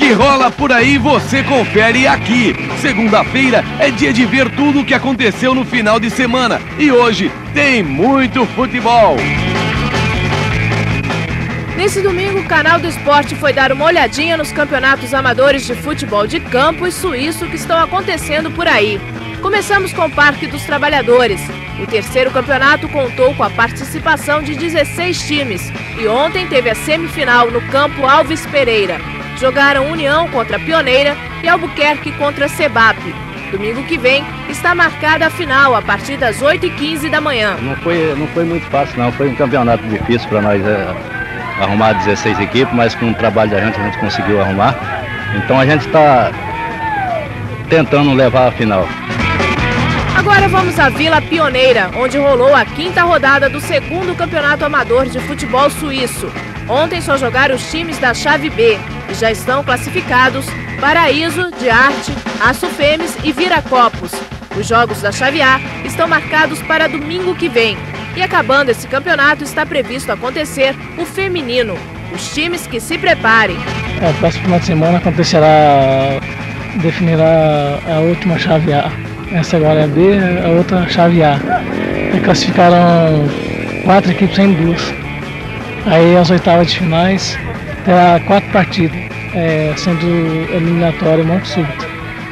que rola por aí você confere aqui. Segunda-feira é dia de ver tudo o que aconteceu no final de semana. E hoje tem muito futebol. Nesse domingo, o Canal do Esporte foi dar uma olhadinha nos campeonatos amadores de futebol de campo e suíço que estão acontecendo por aí. Começamos com o Parque dos Trabalhadores. O terceiro campeonato contou com a participação de 16 times e ontem teve a semifinal no campo Alves Pereira. Jogaram União contra Pioneira e Albuquerque contra Sebap. Domingo que vem está marcada a final a partir das 8h15 da manhã. Não foi muito fácil não, foi um campeonato difícil para nós arrumar 16 equipes, mas com o trabalho da gente a gente conseguiu arrumar. Então a gente está tentando levar a final. Agora vamos à Vila Pioneira, onde rolou a quinta rodada do segundo campeonato amador de futebol suíço. Ontem só jogaram os times da chave B e já estão classificados Paraíso, de Arte, Aço Fêmeas e Viracopos. Os jogos da chave A estão marcados para domingo que vem. E acabando esse campeonato está previsto acontecer o feminino. Os times que se preparem. O próximo final de semana definirá a última chave A. Essa agora é a B, a outra chave A. E classificaram 4 equipes em 2. Aí as oitavas de finais terá 4 partidas, sendo eliminatório muito súbito.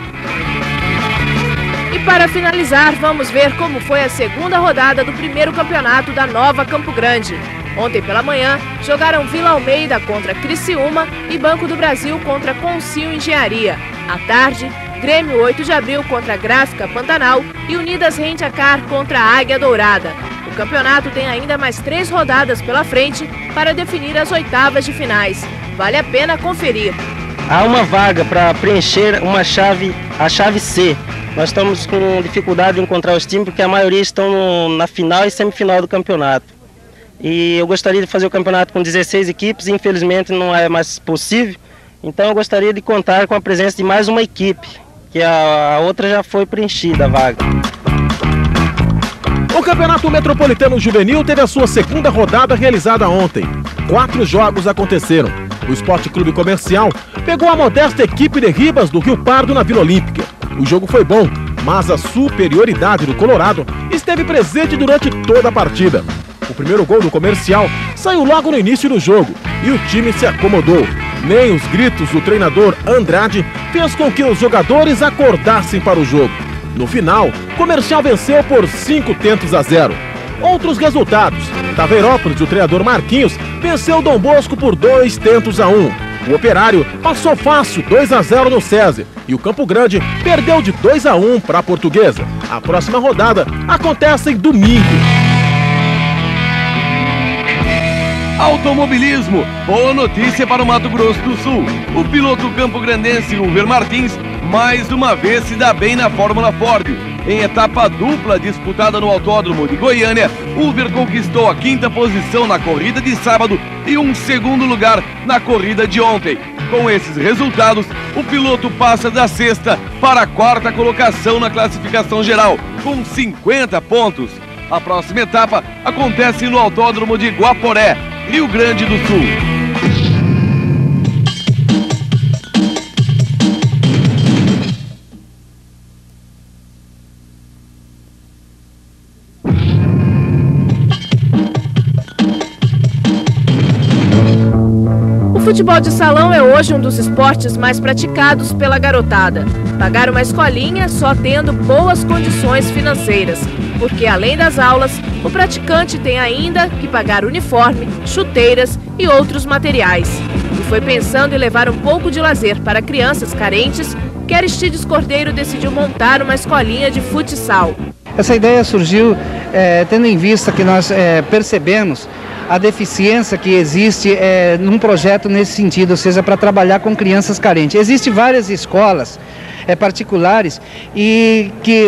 E para finalizar, vamos ver como foi a segunda rodada do primeiro campeonato da Nova Campo Grande. Ontem pela manhã, jogaram Vila Almeida contra Criciúma e Banco do Brasil contra Consil Engenharia. À tarde, Grêmio 8 de Abril contra Gráfica Pantanal e Unidas Rent-a-Car contra Águia Dourada. O campeonato tem ainda mais 3 rodadas pela frente para definir as oitavas de finais. Vale a pena conferir. Há uma vaga para preencher a chave C. Nós estamos com dificuldade de encontrar os times porque a maioria estão na final e semifinal do campeonato. E eu gostaria de fazer o campeonato com 16 equipes, infelizmente não é mais possível. Então eu gostaria de contar com a presença de mais uma equipe, que a outra já foi preenchida a vaga. O Campeonato Metropolitano Juvenil teve a sua segunda rodada realizada ontem. 4 jogos aconteceram. O Esporte Clube Comercial pegou a modesta equipe de Ribas do Rio Pardo na Vila Olímpica. O jogo foi bom, mas a superioridade do Colorado esteve presente durante toda a partida. O primeiro gol do Comercial saiu logo no início do jogo e o time se acomodou. Nem os gritos do treinador Andrade fez com que os jogadores acordassem para o jogo. No final, o Comercial venceu por 5-0. Outros resultados: Taveirópolis, o treinador Marquinhos, venceu o Dom Bosco por 2-1. O Operário passou fácil 2-0 no César e o Campo Grande perdeu de 2-1 para a Portuguesa. A próxima rodada acontece em domingo. Automobilismo, boa notícia para o Mato Grosso do Sul. O piloto campograndense Uber Martins mais uma vez se dá bem na Fórmula Ford. Em etapa dupla disputada no Autódromo de Goiânia, Uber conquistou a 5ª posição na corrida de sábado e um 2º lugar na corrida de ontem. Com esses resultados, o piloto passa da 6ª para a 4ª colocação na classificação geral, com 50 pontos. A próxima etapa acontece no Autódromo de Guaporé, Rio Grande do Sul. O futebol de salão é hoje um dos esportes mais praticados pela garotada. Pagar uma escolinha só tendo boas condições financeiras, porque além das aulas, o praticante tem ainda que pagar uniforme, chuteiras e outros materiais. E foi pensando em levar um pouco de lazer para crianças carentes que Aristides Cordeiro decidiu montar uma escolinha de futsal. Essa ideia surgiu tendo em vista que nós percebemos a deficiência que existe num projeto nesse sentido, ou seja, para trabalhar com crianças carentes. Existem várias escolas particulares e que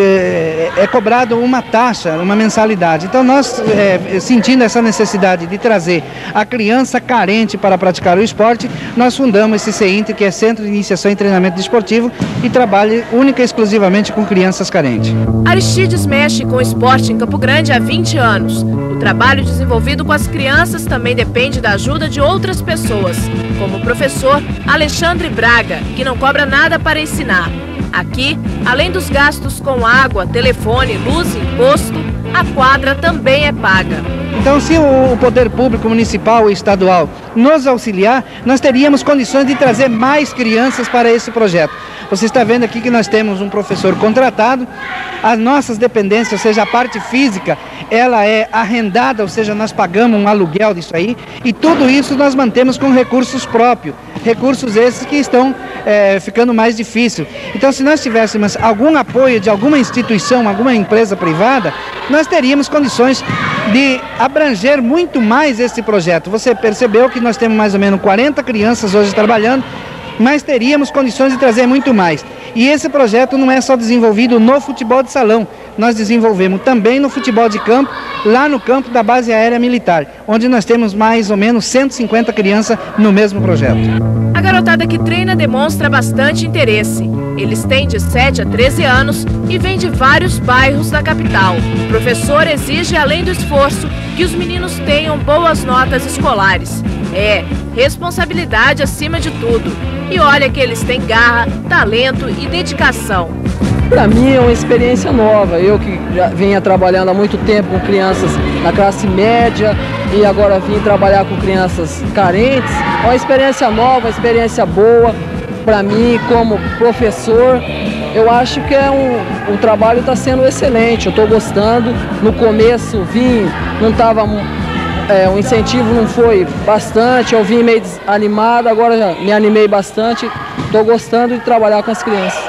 é cobrado uma taxa, uma mensalidade. Então nós, sentindo essa necessidade de trazer a criança carente para praticar o esporte, nós fundamos esse CEINTE, que é Centro de Iniciação e Treinamento Desportivo, e trabalha única e exclusivamente com crianças carentes. Aristides mexe com o esporte em Campo Grande há 20 anos. O trabalho desenvolvido com as crianças também depende da ajuda de outras pessoas, como o professor Alexandre Braga, que não cobra nada para ensinar. Aqui, além dos gastos com água, telefone, luz e imposto, a quadra também é paga. Então, se o poder público municipal e estadual nos auxiliar, nós teríamos condições de trazer mais crianças para esse projeto. Você está vendo aqui que nós temos um professor contratado, as nossas dependências, ou seja, a parte física, ela é arrendada, ou seja, nós pagamos um aluguel disso aí, e tudo isso nós mantemos com recursos próprios, recursos esses que estão ficando mais difícil. Então, se nós tivéssemos algum apoio de alguma instituição, alguma empresa privada, nós teríamos condições de abranger muito mais esse projeto. Você percebeu que nós temos mais ou menos 40 crianças hoje trabalhando, mas teríamos condições de trazer muito mais. E esse projeto não é só desenvolvido no futebol de salão, nós desenvolvemos também no futebol de campo, lá no campo da Base Aérea Militar, onde nós temos mais ou menos 150 crianças no mesmo projeto. A garotada que treina demonstra bastante interesse. Eles têm de 7 a 13 anos e vêm de vários bairros da capital. O professor exige, além do esforço, que os meninos tenham boas notas escolares. Responsabilidade acima de tudo. E olha que eles têm garra, talento e dedicação. Para mim é uma experiência nova. Eu que já venho trabalhando há muito tempo com crianças da classe média e agora vim trabalhar com crianças carentes. É uma experiência nova, uma experiência boa. Para mim, como professor, eu acho que o trabalho está sendo excelente. Eu estou gostando. No começo vim, não estava... o incentivo não foi bastante, eu vim meio desanimado, agora já me animei bastante, estou gostando de trabalhar com as crianças.